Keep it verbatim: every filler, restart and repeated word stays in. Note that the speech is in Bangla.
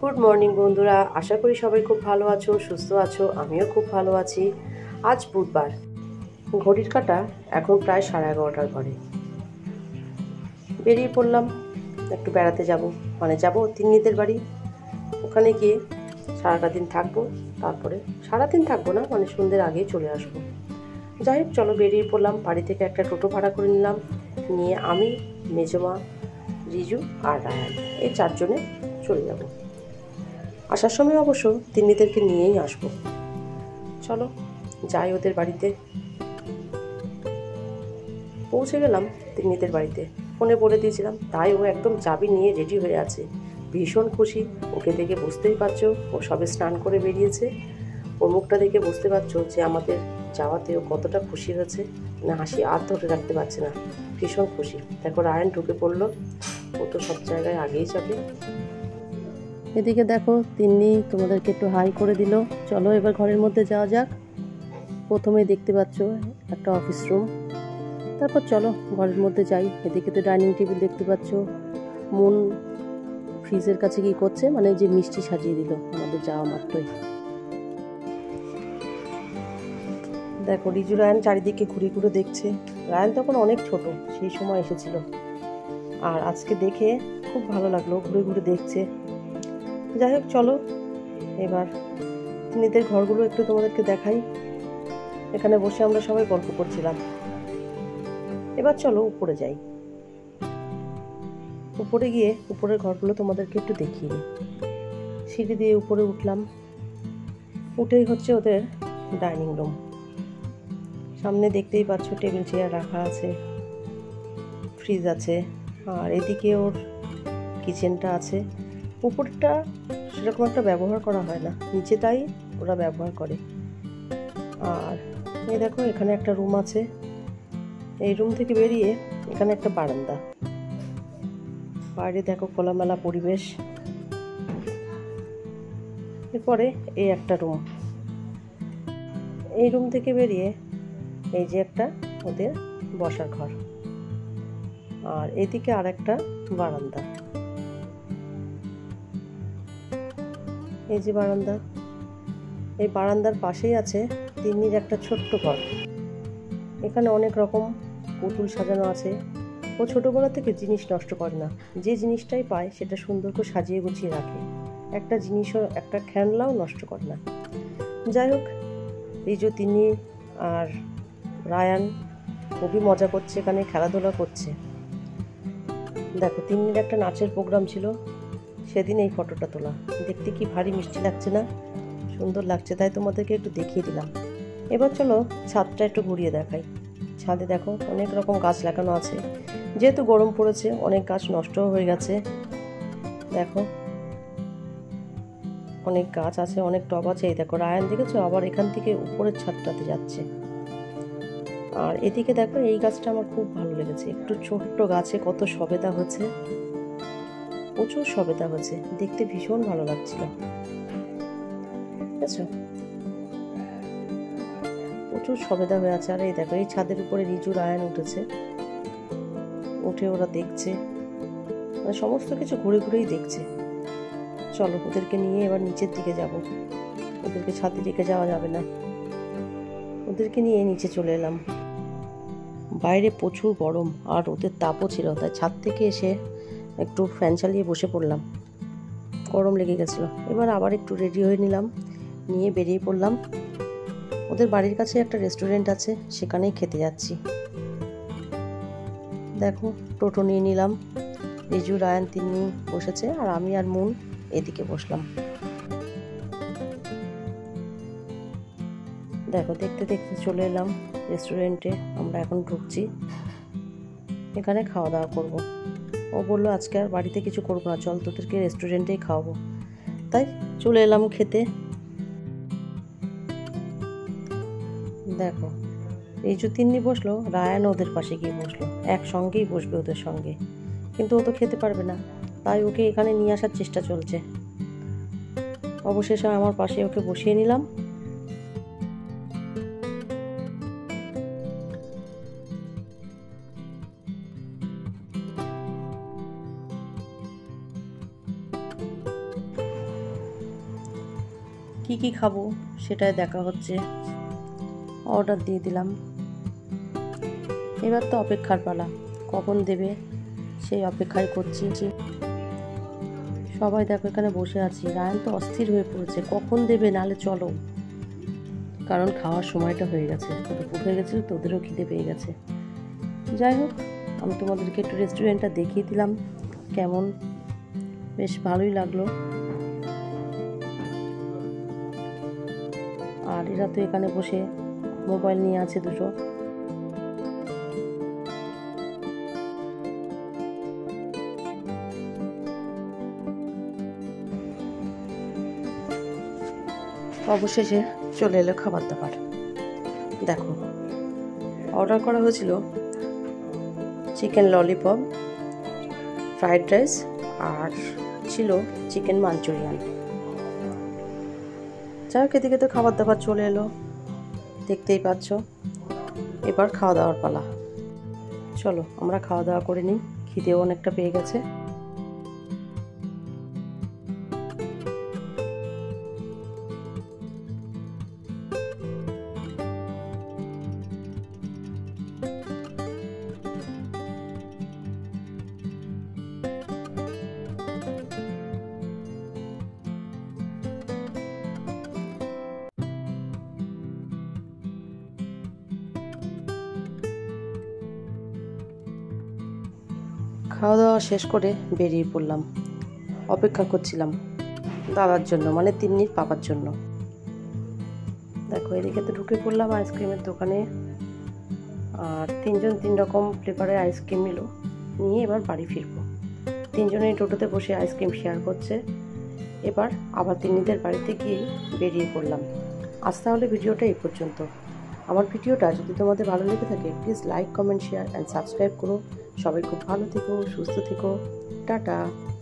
গুড মর্নিং বন্ধুরা, আশা করি সবাই খুব ভালো আছো, সুস্থ আছো। আমিও খুব ভালো আছি। আজ বুধবার, ঘড়ির কাঁটা এখন প্রায় সাড়ে এগারোটার ঘরে। বেরিয়ে পড়লাম, একটু বেড়াতে যাব, মানে যাব তিন্নিদের বাড়ি। ওখানে গিয়ে সারাটা দিন থাকবো, তারপরে সারাদিন থাকবো না, মানে সন্ধ্যের আগেই চলে আসবো। যাই হোক, চলো বেরিয়ে পড়লাম। বাড়ি থেকে একটা টোটো ভাড়া করে নিলাম, নিয়ে আমি, মেজমা, রিজু আর রায়ান, এই চারজনে চলে যাব। আসার সময় অবশ্য তিন্নিদেরকে নিয়েই আসবো। চলো যাই ওদের বাড়িতে। পৌঁছে গেলাম তিন্নিদের বাড়িতে, ফোনে বলে দিয়েছিলাম, তাই ও একদম চাবি নিয়ে রেডি হয়ে আছে। ভীষণ খুশি, ওকে দেখে বুঝতেই পারছো ও সবে স্নান করে বেরিয়েছে। ওর মুখটা দেখে বুঝতে পারছো যে আমাদের যাওয়াতে ও কতটা খুশি হয়েছে। না, হাসি আর ধরে রাখতে পারছে না, ভীষণ খুশি। দেখো রায়ান ঢুকে পড়লো, ও তো সব জায়গায় আগেই যাবে। এদিকে দেখো তিন্নি তোমাদেরকে একটু হাই করে দিল। চলো এবার ঘরের মধ্যে যাওয়া যাক। প্রথমে দেখতে পাচ্ছ একটা অফিস রুম, তারপর চলো ঘরের মধ্যে যাই। এদিকে তো ডাইনিং টেবিল দেখতে পাচ্ছ। মন ফ্রিজের কাছে কি করছে, মানে যে মিষ্টি সাজিয়ে দিল আমাদের যাওয়া মাত্রই। দেখো রিজু রায়ান চারিদিকে ঘুরে ঘুরে দেখছে। রায়ান তখন অনেক ছোট, সেই সময় এসেছিল, আর আজকে দেখে খুব ভালো লাগলো, ঘুরে ঘুরে দেখছে। যাই হোক চলো এবার তিন্নিদের ঘরগুলো একটু তোমাদেরকে দেখাই। এখানে বসে আমরা সবাই গল্প করছিলাম। এবার চলো উপরে যাই। উপরে গিয়ে উপরের ঘরগুলো তোমাদেরকে একটু দেখিয়ে দিই। সিঁড়ি দিয়ে উপরে উঠলাম, উঠেই হচ্ছে ওদের ডাইনিং রুম। সামনে দেখতেই পাচ্ছ টেবিল চেয়ার রাখা আছে, ফ্রিজ আছে, আর এদিকে ওর কিচেনটা আছে। উপরটা সেরকম একটা ব্যবহার করা হয় না, নিচেটাই ওরা ব্যবহার করে। আর এই দেখো এখানে একটা রুম আছে। এই রুম থেকে বেরিয়ে এখানে একটা বারান্দা, বাইরে দেখো খোলামেলা পরিবেশ। এরপরে এই একটা রুম, এই রুম থেকে বেরিয়ে এই যে একটা ওদের বসার ঘর, আর এদিকে আর একটা বারান্দা। এই যে বারান্দা, এই বারান্দার পাশেই আছে তিন্নির একটা ছোট্ট ঘর। এখানে অনেক রকম পুতুল সাজানো আছে। ও ছোটোবেলা থেকে জিনিস নষ্ট করে না, যে জিনিসটাই পায় সেটা সুন্দর করে সাজিয়ে গুছিয়ে রাখে। একটা জিনিসও, একটা খেলনাও নষ্ট করে না। যাই হোক, রিজু, তিন্নি আর রায়ান খুবই মজা করছে, এখানে খেলাধুলা করছে। দেখো তিন্নির একটা নাচের প্রোগ্রাম ছিল, সেদিন এই ফটোটা তোলা। দেখতে কি ভারী মিষ্টি লাগছে না, সুন্দর লাগছে, তাই তোমাদেরকে একটু দেখিয়ে দিলাম। এবার চলো ছাদটা একটু ঘুরিয়ে দেখাই। ছাদে দেখো অনেক রকম গাছ লাগানো আছে। যেহেতু গরম পড়েছে অনেক গাছ নষ্টও হয়ে গেছে। দেখো অনেক গাছ আছে, অনেক টব আছে। এই দেখো রায়ান দেখেছো আবার এখান থেকে উপরের ছাদটাতে যাচ্ছে। আর এদিকে দেখো এই গাছটা আমার খুব ভালো লেগেছে, একটু ছোট্ট গাছে কত সবেদা হয়েছে, প্রচুর সবেদা হয়েছে, দেখতে ভীষণ ভালো লাগছিল। ঠিক আছে, প্রচুর সবেদা হয়ে আছে। আর এই দেখো এই ছাদের উপরে রিজু রায়ান উঠেছে, উঠে ওরা দেখছে, মানে সমস্ত কিছু ঘুরে ঘুরেই দেখছে। চলো ওদেরকে নিয়ে এবার নিচের দিকে যাব, ওদেরকে ছাদে রেখে যাওয়া যাবে না। ওদেরকে নিয়ে নিচে চলে এলাম। বাইরে প্রচুর গরম আর ওদের তাপও ছিল, তাই ছাদ থেকে এসে একটু ফ্যান চালিয়ে বসে পড়লাম, গরম লেগে গেছিলো। এবার আবার একটু রেডি হয়ে নিলাম, নিয়ে বেরিয়ে পড়লাম। ওদের বাড়ির কাছে একটা রেস্টুরেন্ট আছে, সেখানেই খেতে যাচ্ছি। দেখো টোটো নিয়ে নিলাম, রিজু রায়ান তিন্নি বসেছে, আর আমি আর মুন এদিকে বসলাম। দেখো দেখতে দেখতে চলে এলাম রেস্টুরেন্টে। আমরা এখন ঢুকছি, এখানে খাওয়া দাওয়া করবো। ও বললো আজকে আর বাড়িতে কিছু করবো না, চল তোদেরকে রেস্টুরেন্টেই খাওয়াবো। তাই চলে এলাম খেতে। দেখো রিজু তিন্নি বসলো, রায়ান ওদের পাশে গিয়ে বসলো, একসঙ্গেই বসবে ওদের সঙ্গে, কিন্তু ও তো খেতে পারবে না, তাই ওকে এখানে নিয়ে আসার চেষ্টা চলছে। অবশেষে আমার পাশে ওকে বসিয়ে নিলাম। কি কি খাবো সেটাই দেখা হচ্ছে। অর্ডার দিয়ে দিলাম, এবার তো অপেক্ষার পালা, কখন দেবে সেই অপেক্ষাই করছি। সবাই দেখো এখানে বসে আছি, রায়ন তো অস্থির হয়ে পড়েছে কখন দেবে, নালে চলো, কারণ খাওয়ার সময়টা হয়ে গেছে, দুপুর হয়ে গেছিল তো ওদেরও খিদে পেয়ে গেছে। যাই হোক, আমি তোমাদেরকে একটু রেস্টুরেন্টটা দেখিয়ে দিলাম কেমন, বেশ ভালোই লাগলো। আর এরা তো এখানে বসে মোবাইল নিয়ে আছে দুটো। অবশেষে চলে এলো খাবার দাবার। দেখো, অর্ডার করা হয়েছিল চিকেন ললিপপ, ফ্রাইড রাইস আর ছিল চিকেন মাঞ্চুরিয়ান। যাই হোক, এদিকে তো খাবার দাবার চলে এলো, দেখতেই পাচ্ছ। এবার খাওয়া দাওয়ার পালা, চলো আমরা খাওয়া দাওয়া করে নিই, খিদেও অনেকটা পেয়ে গেছে। খাওয়া দাওয়া শেষ করে বেরিয়ে পড়লাম, অপেক্ষা করছিলাম দাদার জন্য, মানে তিন্নির পাপার জন্য। দেখো, এদিকে তো ঢুকে পড়লাম আইসক্রিমের দোকানে, আর তিনজন তিন রকম ফ্লেভারের আইসক্রিম নিল, নিয়ে এবার বাড়ি ফিরবো। তিনজনেই টোটোতে বসে আইসক্রিম শেয়ার করছে। এবার আবার তিন্নিদের বাড়িতে গিয়ে বেরিয়ে পড়লাম। আজ তাহলে ভিডিওটা এই পর্যন্ত। আমার ভিডিওটা যদি তোমাদের ভালো লেগে থাকে please like, comment, share and subscribe করো। সবাই খুব ভালো থেকো, সুস্থ থেকো, টাটা।